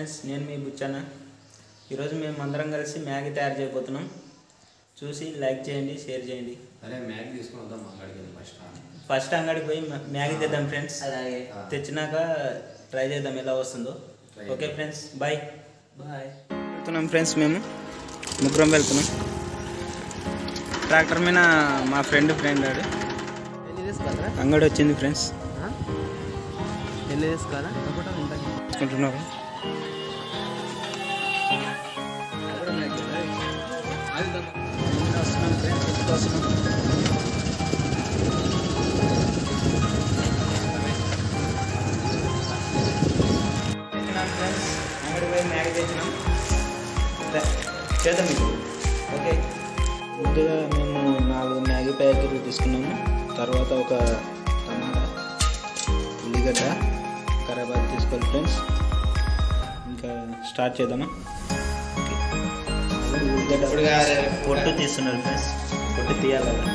Friends, నేను మీ బుచ్చన్న. ఈరోజు మేము అందరం కలిసి మ్యాగీ తయారు చేయబోతున్నాం. చూసి లైక్ చేయండి, షేర్ చేయండి. అరే మ్యాగీ తీసుకొని వద్దాం అంగడికి. ఫస్ట్ అంగడికి పోయి మ్యాగీ తెద్దాం ఫ్రెండ్స్. అలాగే తెచ్చినాక ట్రై చేద్దాం ఎలా వస్తుందో. Okay friends, bye bye. వెళ్తున్నాం ఫ్రెండ్స్, మేము ముగ్గురం వెళ్తున్నాం. ట్రాక్టర్ మీద మా ఫ్రెండ్ ఆడు అంగడి వచ్చింది ఫ్రెండ్స్. తీసుకుంటున్నారు. వస్తున్నాం ఫ్రెండ్స్, వస్తున్నాం. ఫ్రెండ్స్ అంగడి పోయి మ్యాగీ తెచ్చినాం, చేద్దాం ఇప్పుడు. ఓకే, ముందుగా మేము 4 మ్యాగీ ప్యాకెట్లు తీసుకున్నాము. తర్వాత ఒక టమాటా, ఉల్లిగడ్డ, కరివేపాకు తీసుకోవాలి ఫ్రెండ్స్. ఇంకా స్టార్ట్ చేద్దామా? ఉల్లిగడ్డ పొట్టు తీస్తున్నారు ఫ్రెండ్స్, పొట్టు తీయాలి కదా.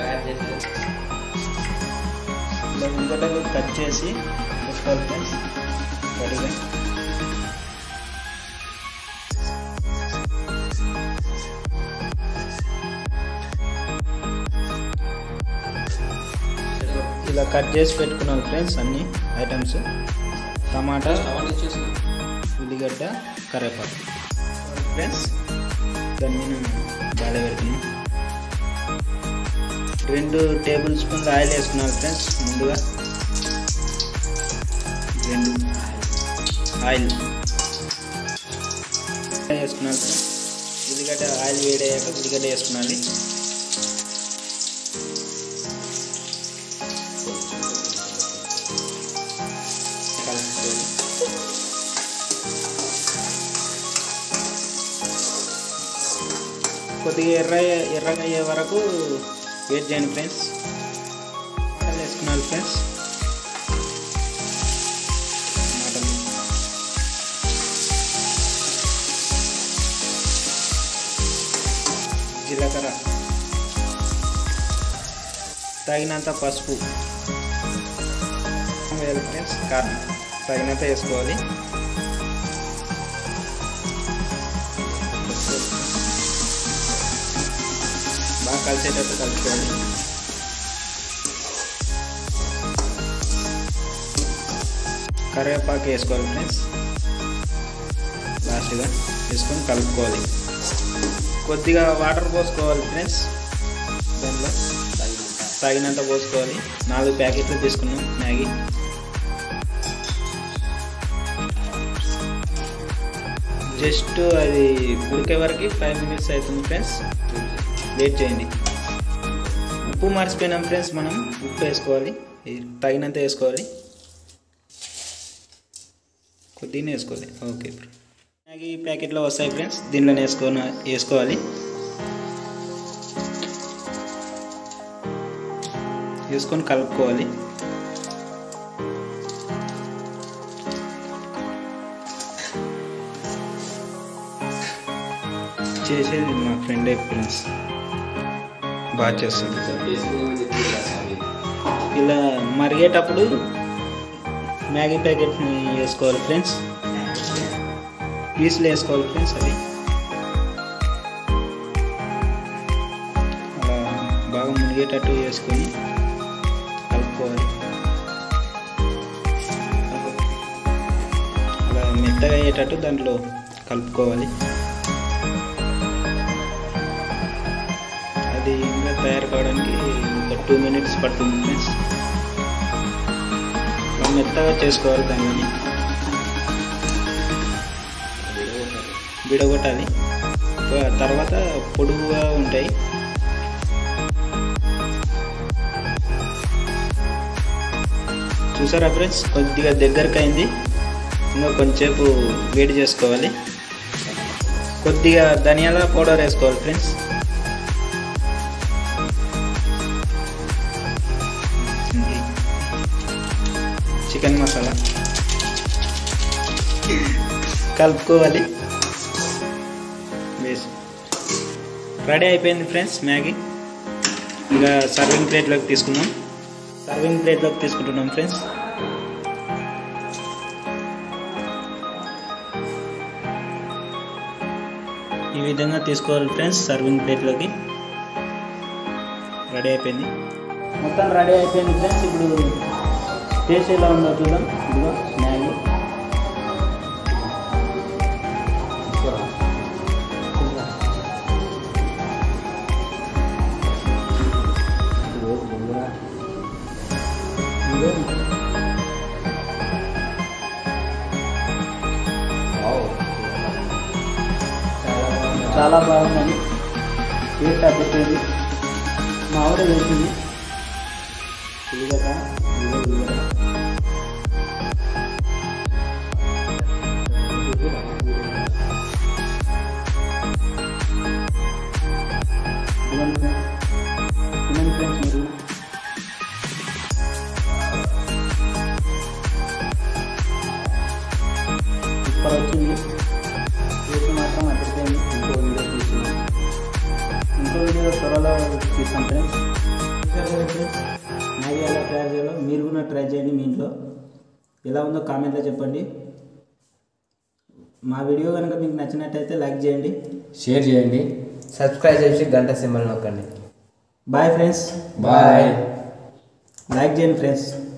ఇలా ఉల్లిగడ్డలు కట్ చేసి తీసుకోవాలి ఫ్రెండ్స్ రెడీగా. ఇలా కట్ చేసి పెట్టుకున్నాను ఫ్రెండ్స్ అన్ని ఐటమ్స్. టమాటా, ఉల్లిగడ్డ, కరివేపాకు ఫ్రెండ్స్. దాన్ని బాగా పెడుతున్నాం. 2 టేబుల్ స్పూన్లు ఆయిల్ వేసుకున్నాను ఫ్రెండ్స్. ముందుగా 2 ఆయిల్ వేసుకున్నాను ఫ్రెండ్స్. ఉల్లిగడ్డ ఆయిల్ వేడయ్యాక ఉల్లిగడ్డ వేసుకున్నాను. కొద్దిగా ఎర్రగా అయ్యే వరకు వెయిట్ చేయండి ఫ్రెండ్స్. టమాటాలు వేసుకున్నాను ఫ్రెండ్స్. టమాటాలు, జీలకర్ర, తగినంత పసుపు వేయాలి ఫ్రెండ్స్. కారం తగినంత వేసుకోవాలి. బాగా కలిసేటట్టు కలుపుకోవాలి. కరివేపాకు వేసుకోవాలి ఫ్రెండ్స్. లాస్ట్గా వేసుకొని కలుపుకోవాలి. కొద్దిగా వాటర్ పోసుకోవాలి ఫ్రెండ్స్. దానిలో తగినంత పోసుకోవాలి. 4 ప్యాకెట్లు తీసుకున్నాం మ్యాగీ. జస్ట్ అది ఉడికే వరకు 5 మినిట్స్ అవుతుంది ఫ్రెండ్స్. వెయిట్ చేయండి. ఉప్పు మర్చిపోయినాం ఫ్రెండ్స్. మనం ఉప్పు వేసుకోవాలి, తగినంత వేసుకోవాలి. కొద్దిగా వేసుకోవాలి. ఓకే, మ్యాగీ ప్యాకెట్లో వస్తాయి ఫ్రెండ్స్. దీంట్లోనే వేసుకోవాలి. వేసుకొని కలుపుకోవాలి. చేసేది మా ఫ్రెండ్ ఫ్రెండ్స్, బాగా చేస్తుంది. ఇలా మరిగేటప్పుడు మ్యాగీ ప్యాకెట్ని వేసుకోవాలి ఫ్రెండ్స్. పీస్లు వేసుకోవాలి ఫ్రెండ్స్. అది అలా బాగా మునిగేటట్టు వేసుకొని కలుపుకోవాలి. అలా మెత్తగా అయ్యేటట్టు దాంట్లో కలుపుకోవాలి. అది ఇంకా తయారు కావడానికి ఒక 2 మినిట్స్ పడుతుంది ఫ్రెండ్స్. మెత్తగా చేసుకోవాలి. దాన్ని విడగొట్టాలి. తర్వాత పొడుగుగా ఉంటాయి. చూసారా ఫ్రెండ్స్, కొద్దిగా దగ్గరకు అయింది. ఇంకా కొంచెంసేపు వేడి చేసుకోవాలి. కొద్దిగా ధనియాల పౌడర్ వేసుకోవాలి ఫ్రెండ్స్. చికెన్ మసాలా కలుపుకోవాలి. రెడీ అయిపోయింది ఫ్రెండ్స్ మ్యాగీ. ఇంకా సర్వింగ్ ప్లేట్లోకి తీసుకుంటున్నాం ఫ్రెండ్స్. ఈ విధంగా తీసుకోవాలి ఫ్రెండ్స్ సర్వింగ్ ప్లేట్లోకి. రెడీ అయిపోయింది, మొత్తం రెడీ అయిపోయింది ఫ్రెండ్స్. ఇప్పుడు టేస్ట్ ఎలా ఉందో చూద్దాం. ఇదిగో మ్యాగీ. చాలా బాగుందని టేస్ట్ అనిపిస్తుంది. మా ఆవిడ చేసింది. సూపర్ వచ్చింది. టేస్ట్ మాత్రం అదిరిపోయింది. ఇంకో వీడియో త్వరలో తీస్తాం ఫ్రెండ్స్. మ్యాగీ ఎలా తయారు చేయాలో మీరు కూడా ట్రై చేయండి మీ ఇంట్లో. ఎలా ఉందో కామెంట్లో చెప్పండి. మా వీడియో కనుక మీకు నచ్చినట్టయితే లైక్ చేయండి, షేర్ చేయండి, సబ్స్క్రైబ్ చేసి గంట సింబల్ నొక్కండి. Bye friends. బాయ్. లైక్ చేయండి ఫ్రెండ్స్.